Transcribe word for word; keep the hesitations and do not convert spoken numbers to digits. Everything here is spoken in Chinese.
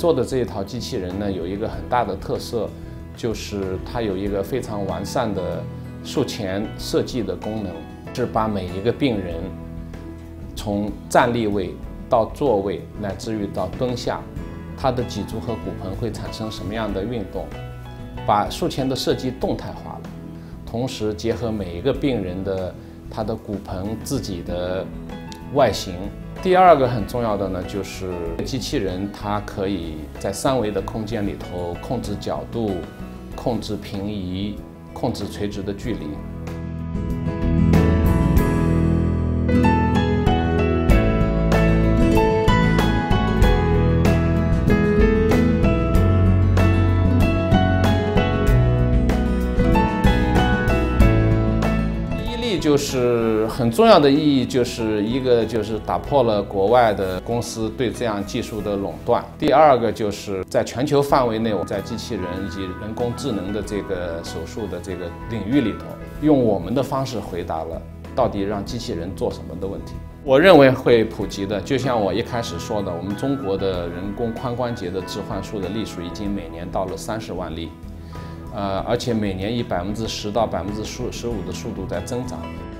做的这一套机器人呢，有一个很大的特色，就是它有一个非常完善的术前设计的功能，是把每一个病人从站立位到坐位，乃至于到蹲下，它的脊柱和骨盆会产生什么样的运动，把术前的设计动态化了，同时结合每一个病人的他的骨盆自己的外形。第二个很重要的呢，就是机器人它可以在三维的空间里头控制角度、控制平移、控制垂直的距离。就是很重要的意义，就是一个就是打破了国外的公司对这样技术的垄断。第二个就是在全球范围内，我在机器人以及人工智能的这个手术的这个领域里头，用我们的方式回答了到底让机器人做什么的问题。我认为会普及的，就像我一开始说的，我们中国的人工髋关节的置换术的例数已经每年到了三十万例。呃，而且每年以百分之十到百分之十十五的速度在增长。